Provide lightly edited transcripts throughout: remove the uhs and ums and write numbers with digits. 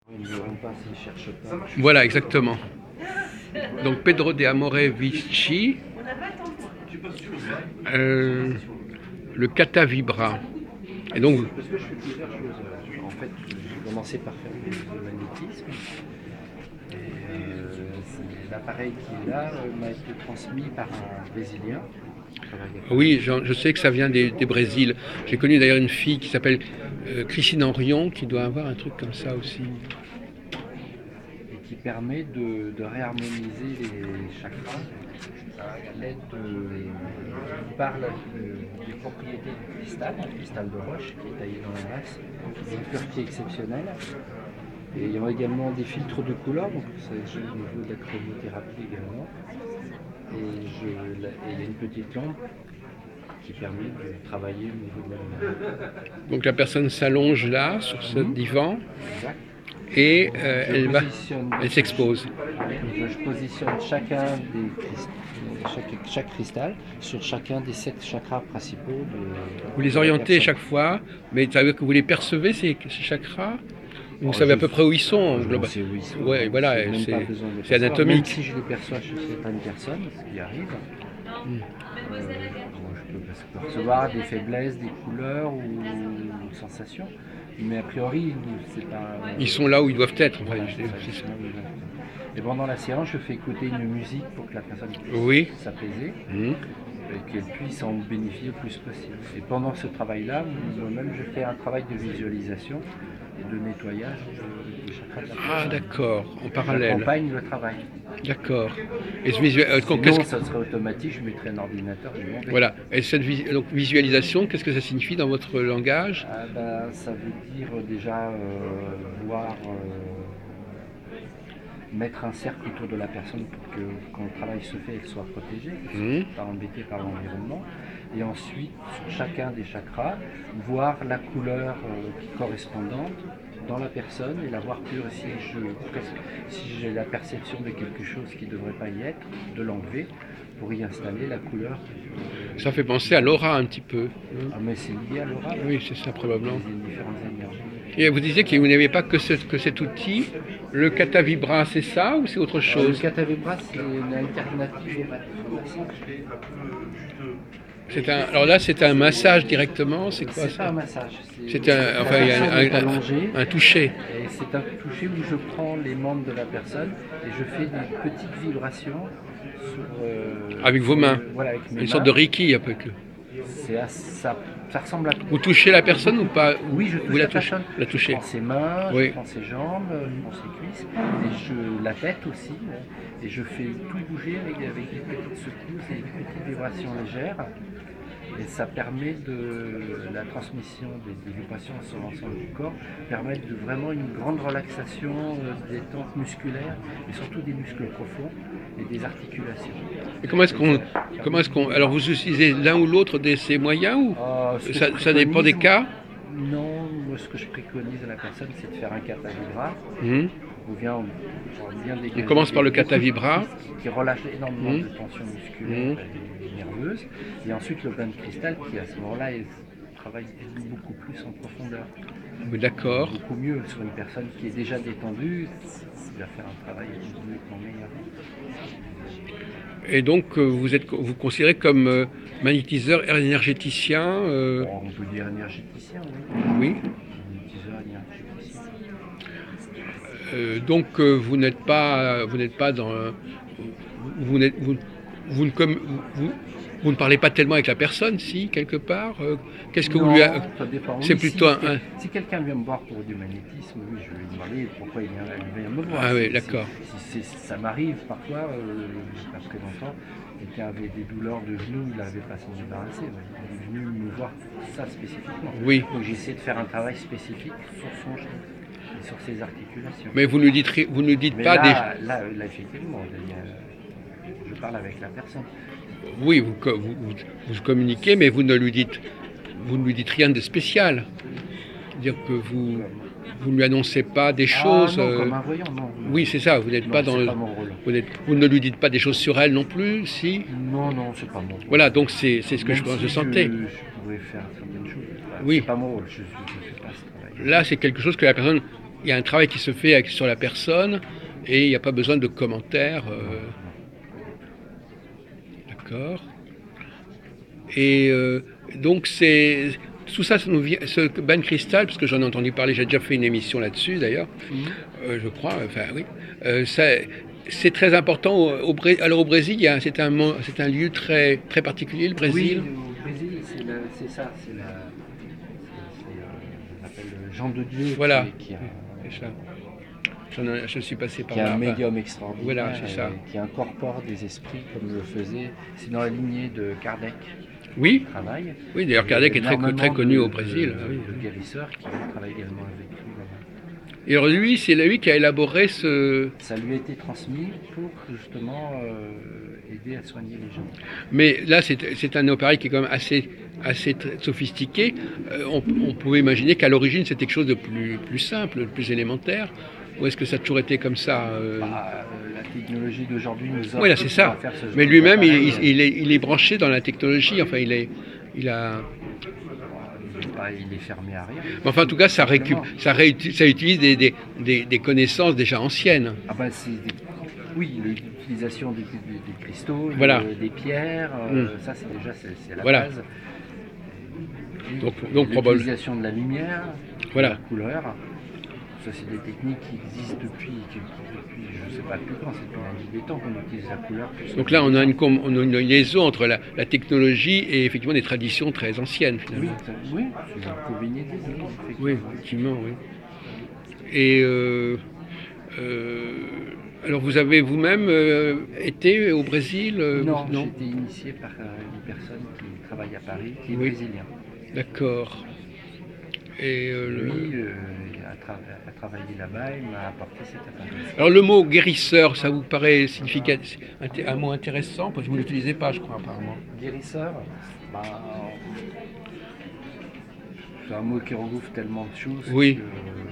Ils ne verront pas s'ils ne cherchent pas. Voilà, exactement. Donc Pedro de Amore Vici, le Kata Vibra. Et donc, Parce que je fais plusieurs choses. En fait, j'ai commencé par faire du magnétisme. Et l'appareil qui est là m'a été transmis par un Brésilien. oui, je sais que ça vient des Brésil. J'ai connu d'ailleurs une fille qui s'appelle Christine Henrion, qui doit avoir un truc comme ça aussi. Et qui permet de réharmoniser les chakras à l'aide des propriétés du cristal de roche qui est taillé dans la masse, d'une pureté exceptionnelle. Et il y a également des filtres de couleur, donc ça joue au niveau de la cryothérapie également. Et il y a une petite lampe qui permet de travailler au niveau de la lumière. Donc la personne s'allonge là, sur ce divan, Exact. et elle s'expose. Je positionne chacun chaque cristal sur chacun des 7 chakras principaux. Vous les orientez chaque fois, mais ça veut dire que vous les percevez, ces chakras? Vous savez à peu près où ils sont, globalement. Ouais, voilà, c'est anatomique. Même si je les perçois chez certaines personnes, ce qui arrive, je peux percevoir des faiblesses, des couleurs ou des sensations. Mais a priori, c'est pas. Ils sont là où ils doivent être. Enfin, et pendant la séance, je fais écouter une musique pour que la personne puisse s'apaiser et qu'elle puisse en bénéficier le plus possible. Et pendant ce travail-là, moi-même, je fais un travail de visualisation et de nettoyage des chakras de la personne. Ah, d'accord, en parallèle. J'accompagne le travail. D'accord. Et sinon, ça serait automatique, je mettrais un ordinateur. Voilà. Et cette donc, visualisation, qu'est-ce que ça signifie dans votre langage? Ça veut dire déjà voir, mettre un cercle autour de la personne pour que quand le travail se fait, elle soit protégée, qu'elle ne soit pas embêtée par l'environnement. Et ensuite, sur chacun des chakras, voir la couleur correspondante dans la personne et la voir pure. Si j'ai la perception de quelque chose qui ne devrait pas y être, de l'enlever pour y installer la couleur. Ça fait penser à l'aura un petit peu. Ah, mais c'est lié à l'aura. Oui, c'est ça probablement. Différentes énergies. Et vous disiez que vous n'avez pas que cet outil. Le Kata Vibra, c'est ça ou c'est autre chose? Le Kata Vibra, c'est une alternative alors là, c'est un massage directement, c'est quoi? C'est pas un massage. C'est un toucher. Et c'est un toucher où je prends les membres de la personne et je fais des petites vibrations avec vos mains. Voilà, avec mes une sorte de Reiki un peu que. Ça ressemble à. Vous touchez la personne ou pas? Oui, je touche la personne. La touchez. Je prends ses mains, je prends ses jambes, je prends ses cuisses, et la tête aussi. Et je fais tout bouger avec des petites secousses et des petites vibrations légères. Et ça permet la transmission des vibrations sur l'ensemble du corps, permettre vraiment une grande relaxation, détente musculaire et surtout des muscles profonds et des articulations. Et comment est-ce qu'on alors vous utilisez l'un ou l'autre de ces moyens ou ça dépend des cas? Non, moi ce que je préconise à la personne, c'est de faire un Kata Vibra. On commence par le Kata Vibra qui relâche énormément de tension musculaire et nerveuse. Et ensuite le bain de cristal qui à ce moment-là travaille beaucoup plus en profondeur. D'accord. Beaucoup mieux sur une personne qui est déjà détendue, il va faire un travail beaucoup meilleur. Et donc vous considérez comme magnétiseur énergéticien On peut dire énergéticien, oui. Magnétiseur énergéticien. Donc vous n'êtes pas dans vous ne parlez pas tellement avec la personne, si quelque part. Qu'est-ce que non, vous lui ça dépend. C'est plutôt si quelqu'un vient me voir pour du magnétisme, oui, je vais lui demander pourquoi il vient me voir. Ah oui, d'accord. Ça m'arrive parfois, parce que longtemps, quelqu'un avait des douleurs de genoux, il n'arrivait pas à s'en débarrasser. Il est venu me voir ça spécifiquement. Oui. Donc j'ai essayé de faire un travail spécifique sur son genou et sur ses articulations. Mais vous ne dites pas là, effectivement, je parle avec la personne. Oui, vous communiquez, mais vous ne lui dites rien de spécial. C'est-à-dire que vous ne lui annoncez pas des choses. Non, comme un voyant, non. Oui, c'est ça. Vous n'êtes pas dans. Pas mon rôle. Vous ne lui dites pas des choses sur elle non plus, si. Non, c'est pas mon rôle. Voilà, donc c'est ce que je sentais. Je pourrais faire certaines choses. Oui. C'est pas mon rôle. Je fais pas ce travail. Là, c'est quelque chose que la personne il y a un travail qui se fait sur la personne et il n'y a pas besoin de commentaires. D'accord. Et donc c'est tout ça, ça nous vient, ce bain de cristal, parce que j'en ai entendu parler, j'ai déjà fait une émission là-dessus d'ailleurs, je crois, enfin oui. C'est très important. Alors au Brésil, c'est un lieu très, très particulier, le Brésil. Oui, au Brésil, c'est ça, on appelle Jean de Dieu, Voilà. qui a, C'est ça. Je suis passé par qui est là. un médium extraordinaire, Voilà, c'est ça. qui incorpore des esprits comme le faisait. C'est dans la lignée de Kardec. Oui, Travail. oui. D'ailleurs, Kardec est très, très connu au Brésil. De guérisseurs qui travaillent également avec lui. Et alors lui, c'est lui qui a élaboré ce... Ça lui a été transmis pour justement aider à soigner les gens. Mais là, c'est un appareil qui est quand même assez sophistiqué. On pouvait imaginer qu'à l'origine, c'était quelque chose de plus simple, de plus élémentaire. Ou est-ce que ça a toujours été comme ça La technologie d'aujourd'hui nous offre voilà, c'est ça. faire ce genre Mais lui-même, d'appareil. il est branché dans la technologie. Enfin, il a... Il est fermé à rien. Mais enfin, en tout cas, ça utilise des connaissances déjà anciennes. Ah bah oui, l'utilisation des cristaux, voilà. Des pierres, ça c'est la voilà. base. Donc l'utilisation de la lumière, voilà. de la couleur. Ça, c'est des techniques qui existent depuis je ne sais pas depuis quand, c'est depuis la nuit des temps qu'on utilise la couleur. Donc là, on a une liaison entre la technologie et effectivement des traditions très anciennes, finalement. Oui, c'est un peu baigné dedans, oui, effectivement, oui. Et alors, vous avez vous-même été au Brésil Non, j'ai été initié par une personne qui travaille à Paris, qui est brésilien. D'accord. Et lui a travaillé là-bas et m'a apporté cet appareil. Alors le mot guérisseur, ça vous paraît significatif, un mot intéressant, parce que vous ne l'utilisez pas, je crois, apparemment. Guérisseur, c'est un mot qui regroupe tellement de choses. Oui.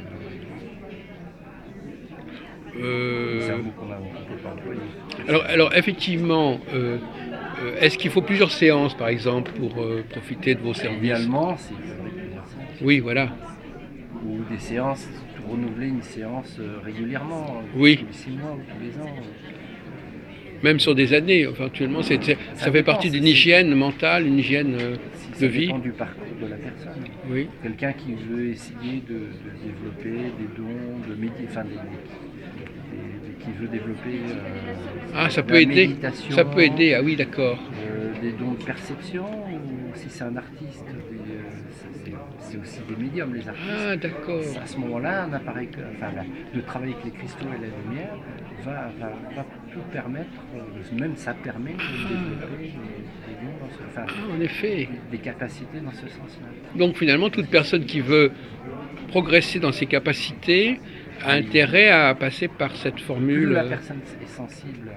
C'est un mot qu'on ne peut pas employer. Alors effectivement, est-ce qu'il faut plusieurs séances, par exemple, pour profiter de vos services? Idéalement, c'est plusieurs séances. Oui, voilà. Ou des séances, renouveler une séance régulièrement, oui. Tous les 6 mois ou tous les ans. Même sur des années, enfin, actuellement, ça fait partie d'une hygiène mentale, une hygiène de vie. Ça dépend du parcours de la personne. Oui. Quelqu'un qui veut essayer de développer des dons, qui veut développer ça peut aider. Méditation, ça peut aider, ah oui, d'accord. Des dons de perception, ou si c'est un artiste, c'est aussi des médiums, les artistes. Ah, d'accord. À ce moment-là, un appareil, de travailler avec les cristaux et la lumière va tout permettre, même ça permet de développer des dons en effet. Des capacités dans ce sens-là. Donc finalement, toute personne qui veut progresser dans ses capacités a intérêt à passer par cette formule. Plus la personne est sensible,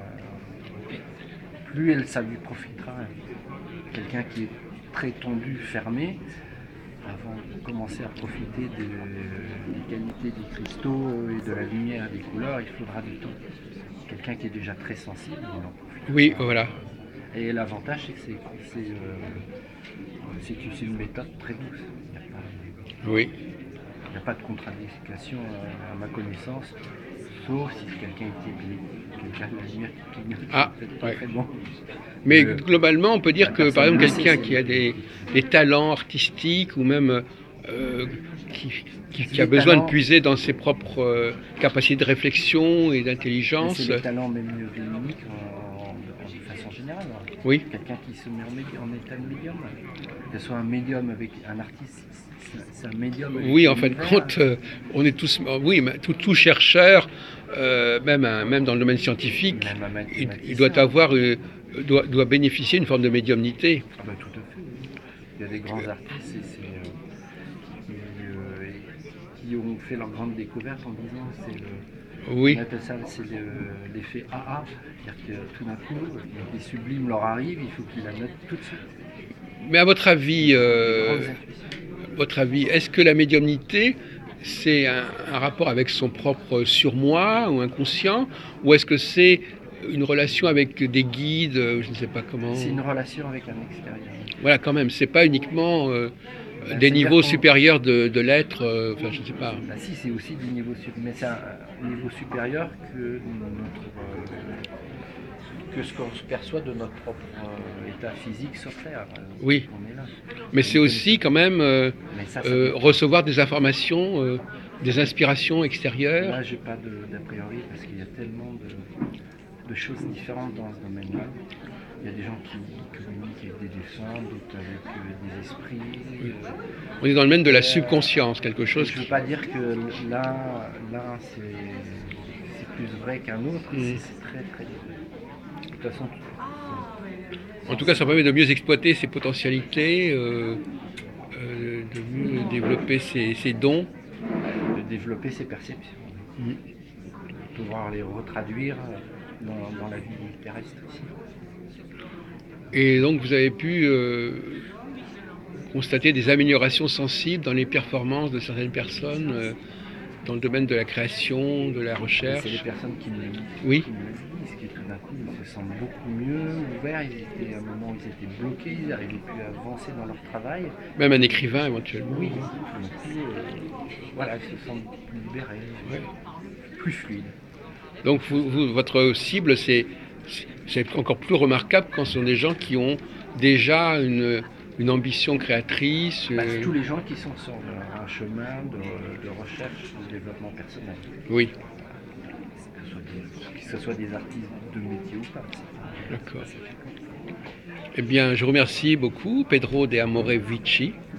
plus ça lui profitera. Quelqu'un qui est très tendu, fermé, avant de commencer à profiter des qualités des cristaux et de la lumière et des couleurs, il faudra du temps. Quelqu'un qui est déjà très sensible, il en profite. Oui, voilà. Et l'avantage, c'est que c'est une méthode très douce. Oui. Il n'y a pas de contre-indication à ma connaissance, sauf si quelqu'un de la lumière qui clignote. Ouais. Très bon. Mais globalement, on peut dire que, par exemple, quelqu'un qui a des talents artistiques ou même qui a besoin de puiser dans ses propres capacités de réflexion et d'intelligence. C'est les talents même uniques de façon générale. Oui. Quelqu'un qui se met en état de médium, que ce soit un médium avec un artiste. C'est un médium. Oui, en fin de compte, on est tous, tout chercheur, même dans le domaine scientifique, il doit bénéficier d'une forme de médiumnité. Ah ben, tout à fait. Il y a des grands artistes qui ont fait leur grande découverte en disant on appelle ça l'effet AA, c'est-à-dire que tout d'un coup, des sublimes leur arrivent, il faut qu'ils la notent tout de suite. Mais à votre avis, est-ce que la médiumnité, c'est un rapport avec son propre surmoi ou inconscient, ou est-ce que c'est une relation avec des guides, je ne sais pas comment. C'est une relation avec un extérieur. Voilà, quand même, c'est pas uniquement Ben, des c'est-à-dire niveaux qu'on- supérieurs de l'être, enfin je ne sais pas. Bah si, c'est aussi du niveau mais c'est un niveau supérieur que ce qu'on se perçoit de notre propre état physique sur Terre. Oui. On est là. Mais c'est aussi quand même Mais ça dépend. recevoir des informations, des inspirations extérieures. Là, j'ai pas d'a priori parce qu'il y a tellement de choses différentes dans ce domaine-là. Il y a des gens qui communiquent avec des défunts, d'autres avec des esprits. Oui. On est dans le domaine de la subconscience, quelque chose Je ne veux qui... pas dire que l'un c'est plus vrai qu'un autre, c'est très très différent. De toute façon, En tout cas, ça permet de mieux exploiter ses potentialités, de mieux développer ses dons. de développer ses perceptions, de pouvoir les retraduire dans la vie terrestre ici. Et donc, vous avez pu constater des améliorations sensibles dans les performances de certaines personnes dans le domaine de la création, de la Et recherche. c'est les personnes qui me le Oui. disent, qui tout d'un coup ils se sentent beaucoup mieux, ouverts, ils étaient, à un moment où ils étaient bloqués, ils n'arrivaient plus à avancer dans leur travail. Même un écrivain éventuellement. Oui, tout d'un coup, voilà, ils se sentent plus libérés, Ouais. plus fluides. Donc votre cible, c'est encore plus remarquable quand ce sont des gens qui ont déjà une ambition créatrice. C'est tous les gens qui sont sur un chemin de recherche, de développement personnel. Oui, Que ce soit des artistes de métier ou pas. d'accord. Eh bien, je remercie beaucoup Pedro de Amore Vici